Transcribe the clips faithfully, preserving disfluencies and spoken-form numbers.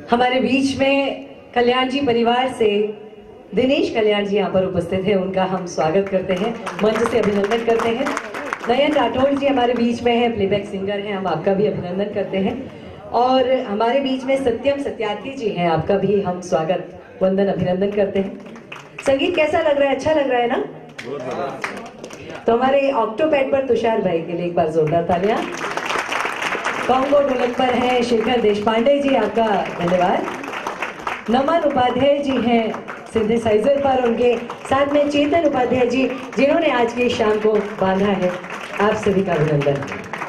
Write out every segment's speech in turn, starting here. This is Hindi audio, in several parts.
हमारे बीच में कल्याण जी परिवार से दिनेश कल्याण जी यहाँ पर उपस्थित हैं, उनका हम स्वागत करते हैं, मंच से अभिनंदन करते हैं। नयन राठौड़ जी हमारे बीच में है, प्लेबैक सिंगर हैं, हम आपका भी अभिनंदन करते हैं। और हमारे बीच में सत्यम सत्यार्थी जी हैं, आपका भी हम स्वागत वंदन अभिनंदन करते हैं। संगीत कैसा लग रहा है? अच्छा लग रहा है ना? तो हमारे ऑक्टोपैड पर तुषार भाई के लिए एक बार जोरदार तालियां। कॉन्गो ढोलक पर है शेखर देशपांडे जी, आपका धन्यवाद। नमन उपाध्याय जी हैं सिंथेसाइजर पर, उनके साथ में चेतन उपाध्याय जी जिन्होंने आज की शाम को बांधा है, आप सभी का अभिनंदन।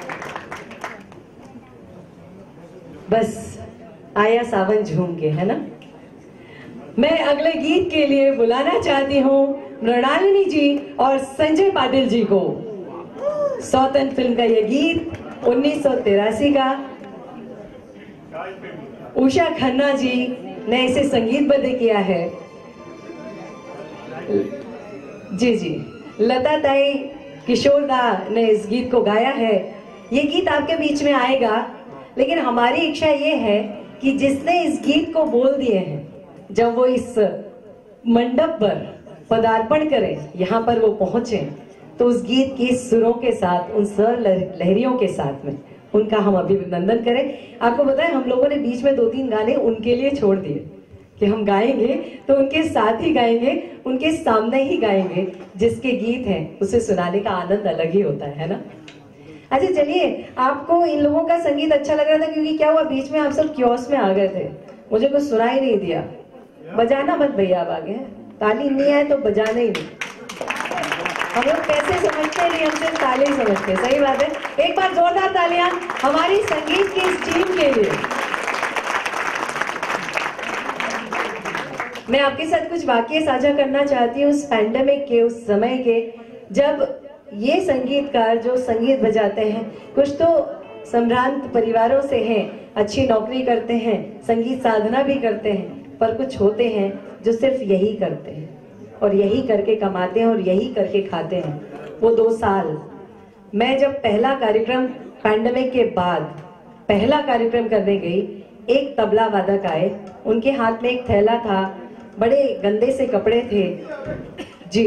बस आया सावन झूम के, है ना? मैं अगले गीत के लिए बुलाना चाहती हूँ मृणालिनी जी और संजय पाटिल जी को। सौतन फिल्म का यह गीत उन्नीस सौ तिरासी का, उषा खन्ना जी ने इसे संगीतबद्ध किया है। जी जी लता ताई किशोर दा ने इस गीत को गाया है। ये गीत आपके बीच में आएगा, लेकिन हमारी इच्छा ये है कि जिसने इस गीत को बोल दिए हैं, जब वो इस मंडप पर पदार्पण करें, यहाँ पर वो पहुंचे, तो उस गीत के सुरों के साथ, उन स्वर लहरियों के साथ में उनका हम अभिनंदन करें। आपको पता है हम लोगों ने बीच में दो तीन गाने उनके लिए छोड़ दिए कि हम गाएंगे तो उनके साथ ही गाएंगे, उनके सामने ही गाएंगे। जिसके गीत हैं उसे सुनाने का आनंद अलग ही होता है ना? अच्छा चलिए, आपको इन लोगों का संगीत अच्छा लग रहा था क्योंकि क्या हुआ, बीच में आप सब क्योस में आ गए थे, मुझे कुछ सुनाई नहीं दिया। बजाना मत भैया, आप आगे ताली नहीं आए तो बजाना ही नहीं। हम लोग कैसे समझते नहीं, हम सिर्फ ताली समझते। सही बात है। एक बार जोरदार तालियां हमारी संगीत की इस टीम के लिए। मैं आपके साथ कुछ वाकये साझा करना चाहती हूँ उस पैंडेमिक के, उस समय के, जब ये संगीतकार जो संगीत बजाते हैं, कुछ तो संभ्रांत परिवारों से हैं, अच्छी नौकरी करते हैं, संगीत साधना भी करते हैं, पर कुछ होते हैं जो सिर्फ यही करते हैं और यही करके कमाते हैं और यही करके खाते हैं। वो दो साल मैं जब पहला कार्यक्रम पैंडेमिक के बाद पहला कार्यक्रम करने गई, एक तबला वादक आए, उनके हाथ में एक थैला था, बड़े गंदे से कपड़े थे जी।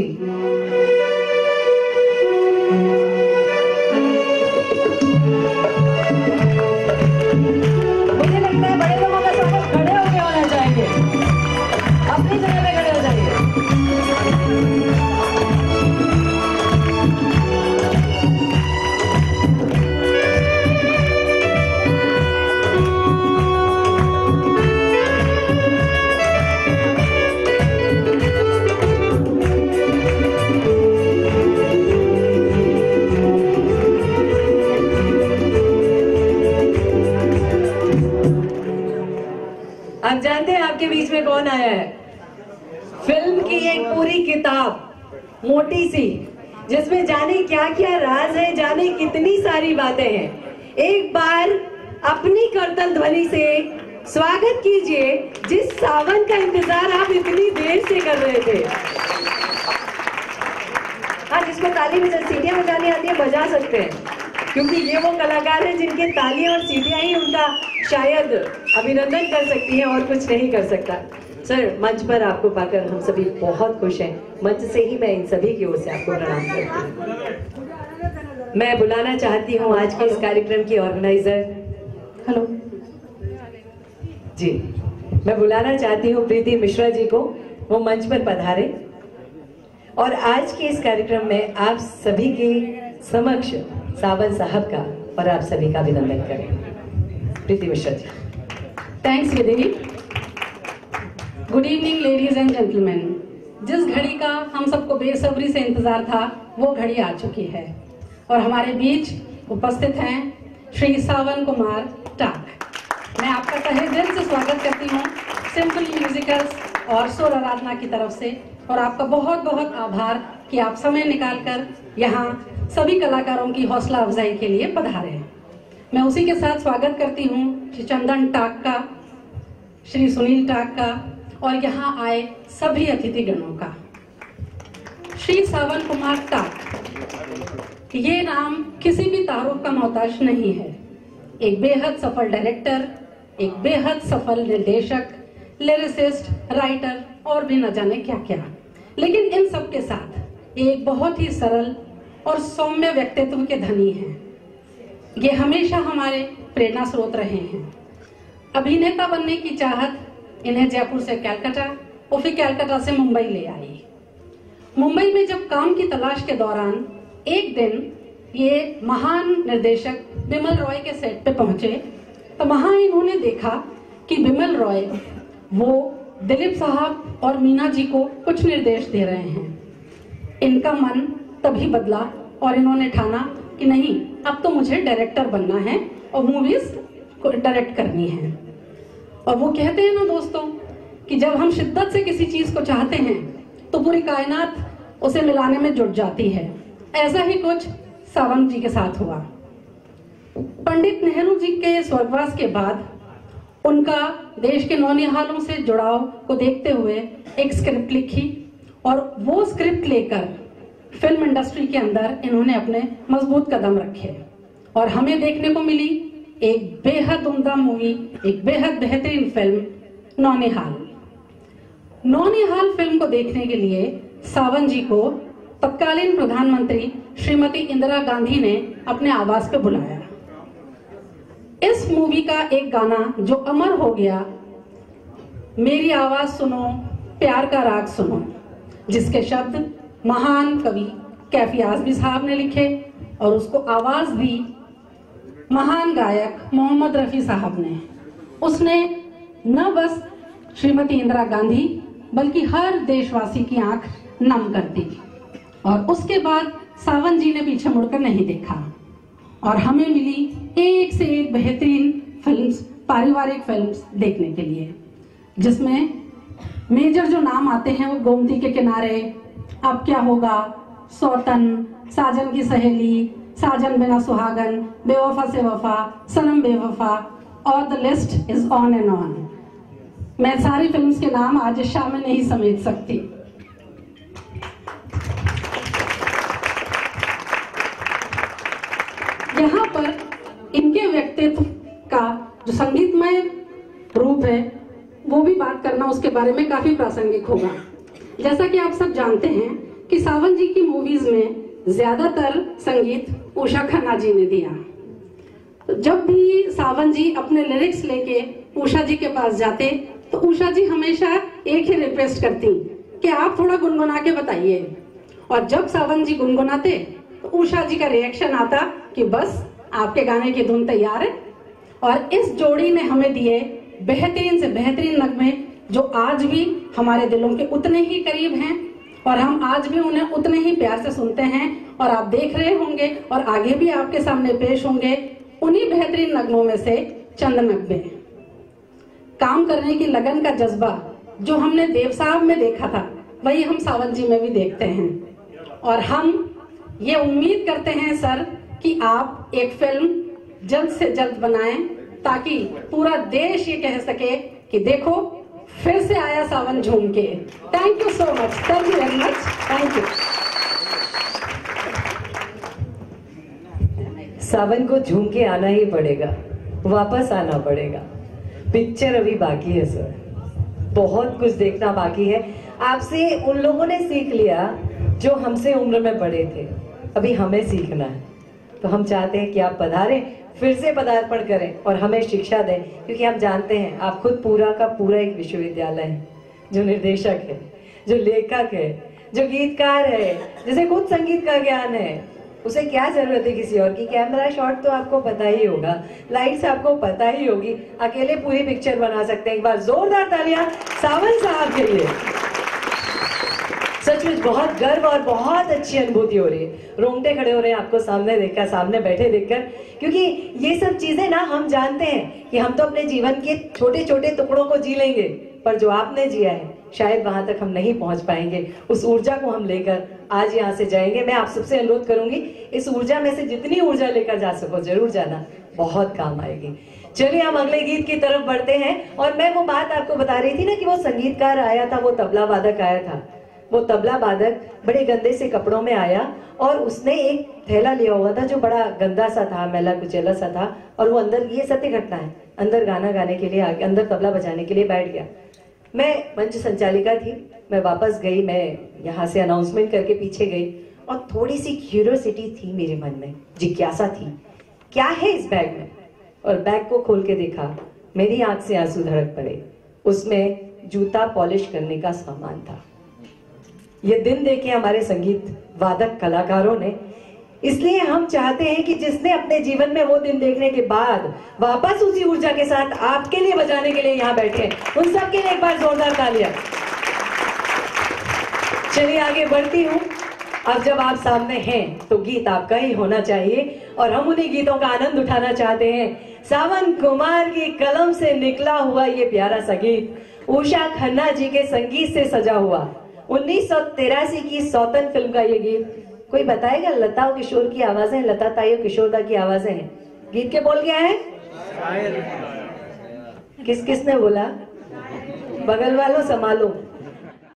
मुझे लगता है बड़े लोगों का सबक खड़े होके होना चाहिए, अपनी जगह पे खड़े हो जाइए। आप जानते हैं आपके बीच में कौन आया है? फिल्म की एक पूरी किताब मोटी सी, जिसमें जाने क्या क्या राज है, जाने कितनी सारी बातें हैं। एक बार अपनी करतल ध्वनि से स्वागत कीजिए जिस सावन का इंतजार आप इतनी देर से कर रहे थे। हाँ, जिसको ताली में सीटियां बजानी आती है बजा सकते हैं, क्योंकि ये वो कलाकार हैं जिनके तालियां और सीटियां ही उनका शायद अभिनंदन कर सकती हैं और कुछ नहीं कर सकता। सर, मंच पर आपको पाकर हम सभी बहुत खुश हैं। मंच से ही मैं इन सभी की ओर से आपको प्रणाम करती हूँ। मैं बुलाना चाहती हूँ आज के इस कार्यक्रम की ऑर्गेनाइजर, हेलो जी, मैं बुलाना चाहती हूँ प्रीति मिश्रा जी को, वो मंच पर पधारे और आज के इस कार्यक्रम में आप सभी के समक्ष सावन साहब का और आप सभी का अभिनंदन करें। Preeti Mishra ji. Thanks Vidhi. Good evening ladies and gentleman. जिस घड़ी का हम सबको बेसब्री से इंतजार था, वो घड़ी आ चुकी है और हमारे बीच उपस्थित हैं श्री सावन कुमार टाक। मैं आपका तहे दिल से स्वागत करती हूँ सिंपल म्यूजिकल्स और सुर आराधना की तरफ से, और आपका बहुत बहुत आभार कि आप समय निकालकर यहाँ सभी कलाकारों की हौसला अफजाई के लिए पधारे हैं। मैं उसी के साथ स्वागत करती हूँ श्री चंदन टाक का, श्री सुनील टाक का और यहाँ आए सभी अतिथि गणों का। श्री सावन कुमार टाक, ये नाम किसी भी तारुफ का मोहताज नहीं है। एक बेहद सफल डायरेक्टर, एक बेहद सफल निर्देशक, लिरिसिस्ट, राइटर और भी न जाने क्या क्या। लेकिन इन सब के साथ एक बहुत ही सरल और सौम्य व्यक्तित्व के धनी हैं। ये हमेशा हमारे प्रेरणा स्रोत रहे हैं। अभिनेता बनने की चाहत इन्हें जयपुर से कलकत्ता और फिर कलकत्ता से मुंबई ले आई। मुंबई में जब काम की तलाश के दौरान एक दिन ये महान निर्देशक बिमल रॉय के सेट पे पहुंचे, तो वहां इन्होंने देखा कि बिमल रॉय वो दिलीप साहब और मीना जी को कुछ निर्देश दे रहे हैं। इनका मन तभी बदला और इन्होंने ठाना कि नहीं, अब तो मुझे डायरेक्टर बनना है और मूवीज को डायरेक्ट करनी है। और वो कहते हैं ना दोस्तों कि जब हम शिद्दत से किसी चीज को चाहते हैं तो पूरी कायनात उसे मिलाने में जुट जाती है। ऐसा ही कुछ सावंत जी के साथ हुआ। पंडित नेहरू जी के स्वर्गवास के बाद उनका देश के नौनिहालों से जुड़ाव को देखते हुए एक स्क्रिप्ट लिखी और वो स्क्रिप्ट लेकर फिल्म इंडस्ट्री के अंदर इन्होंने अपने मजबूत कदम रखे और हमें देखने को मिली एक बेहद उम्दा मूवी, एक बेहद बेहतरीन फिल्म नौनिहाल। नौनिहाल फिल्म को देखने के लिए सावंत जी को तत्कालीन प्रधानमंत्री श्रीमती इंदिरा गांधी ने अपने आवास पे बुलाया। इस मूवी का एक गाना जो अमर हो गया, मेरी आवाज सुनो प्यार का राग सुनो, जिसके शब्द महान कवि कैफी आज़मी साहब ने लिखे और उसको आवाज दी महान गायक मोहम्मद रफी साहब ने। उसने न बस श्रीमती इंदिरा गांधी बल्कि हर देशवासी की आंख नम कर दी और उसके बाद सावंत जी ने पीछे मुड़कर नहीं देखा और हमें मिली एक से एक बेहतरीन फिल्म्स, पारिवारिक फिल्म्स देखने के लिए, जिसमें मेजर जो नाम आते हैं वो गोमती के किनारे, अब क्या होगा, सौतन, साजन की सहेली, साजन बिना सुहागन, बेवफा से वफा, सनम बेवफा और the list is on and on. मैं सारी फिल्म्स के नाम आज इस शाम में नहीं समेट सकती। यहाँ पर इनके व्यक्तित्व का जो संगीतमय रूप है वो भी बात करना उसके बारे में काफी प्रासंगिक होगा। जैसा कि आप सब जानते हैं कि सावंत जी की मूवीज में ज्यादातर संगीत उषा खन्ना जी ने दिया। तो जब भी सावंत जी अपने लिरिक्स लेके उषा जी के पास जाते तो उषा जी हमेशा एक ही रिक्वेस्ट करती कि आप थोड़ा गुनगुना के बताइए, और जब सावंत जी गुनगुनाते तो उषा जी का रिएक्शन आता कि बस आपके गाने की धुन तैयार है। और इस जोड़ी ने हमें दिए बेहतरीन से बेहतरीन नगमे जो आज भी हमारे दिलों के उतने ही करीब हैं और हम आज भी उन्हें उतने ही प्यार से सुनते हैं। और आप देख रहे होंगे और आगे भी आपके सामने पेश होंगे उन्हीं बेहतरीन नगमों में से चंद नगमे। काम करने की लगन का जज्बा जो हमने देव साहब में देखा था वही हम सावंत जी में भी देखते हैं। और हम ये उम्मीद करते हैं सर कि आप एक फिल्म जल्द से जल्द बनाएं ताकि पूरा देश ये कह सके कि देखो फिर से आया Sawan Jhoom Ke. Thank you so much, thank you very much, thank you. सावन को झूम के आना ही पड़ेगा, वापस आना पड़ेगा। पिक्चर अभी बाकी है सर, बहुत कुछ देखना बाकी है। आपसे उन लोगों ने सीख लिया जो हमसे उम्र में बड़े थे, अभी हमें सीखना है। तो हम चाहते हैं कि आप पधारें, फिर से पदार्पण करें और हमें शिक्षा दें, क्योंकि हम जानते हैं आप खुद पूरा का पूरा एक विश्वविद्यालय है, जो निर्देशक है, जो लेखक है, जो गीतकार है, जिसे खुद संगीत का ज्ञान है। उसे क्या जरूरत है किसी और की? कैमरा शॉट तो आपको पता ही होगा, लाइट्स आपको पता ही होगी, अकेले पूरी पिक्चर बना सकते हैं। एक बार जोरदार तालियां सावंत साहब के लिए। सचमुच बहुत गर्व और बहुत अच्छी अनुभूति हो रही है, रोंगटे खड़े हो रहे हैं आपको सामने देखकर, सामने बैठे देखकर, क्योंकि ये सब चीजें ना हम जानते हैं कि हम तो अपने जीवन के छोटे छोटे टुकड़ों को जी लेंगे, पर जो आपने जिया है शायद वहां तक हम नहीं पहुंच पाएंगे। उस ऊर्जा को हम लेकर आज यहाँ से जाएंगे। मैं आप सबसे अनुरोध करूंगी इस ऊर्जा में से जितनी ऊर्जा लेकर जा सको जरूर जाना, बहुत काम आएगी। चलिए हम अगले गीत की तरफ बढ़ते हैं। और मैं वो बात आपको बता रही थी ना कि वो संगीतकार आया था, वो तबला वादक आया था, वो तबला वादक बड़े गंदे से कपड़ों में आया और उसने एक थैला लिया हुआ था जो बड़ा गंदा सा था, मैला कुचैला सा था, और वो अंदर, ये सत्य घटना है, अंदर गाना गाने के लिए आगे, अंदर तबला बजाने के लिए बैठ गया। मैं मंच संचालिका थी, मैं वापस गई, मैं यहाँ से अनाउंसमेंट करके पीछे गई और थोड़ी सी क्यूरियोसिटी थी मेरे मन में, जिज्ञासा थी क्या है इस बैग में। और बैग को खोल के देखा, मेरी आंख से आंसू धड़क पड़े। उसमें जूता पॉलिश करने का सामान था। ये दिन देखे हमारे संगीत वादक कलाकारों ने, इसलिए हम चाहते हैं कि जिसने अपने जीवन में वो दिन देखने के बाद वापस उसी ऊर्जा के साथ आपके लिए बजाने के लिए यहाँ बैठे, उन सब के लिए एक बार जोरदार तालियां। चलिए आगे बढ़ती हूँ। अब जब आप सामने हैं तो गीत आपका ही होना चाहिए और हम उन्हीं गीतों का आनंद उठाना चाहते हैं। सावन कुमार की कलम से निकला हुआ ये प्यारा सा गीत, उषा खन्ना जी के संगीत से सजा हुआ, उन्नीस सौ तिरासी की सौतन फिल्म का ये गीत। कोई बताएगा? लता और किशोर की आवाजें, लता ताई और किशोरदा की आवाजें हैं। गीत के बोल क्या है? किस किस ने बोला? बगल वालों संभालो।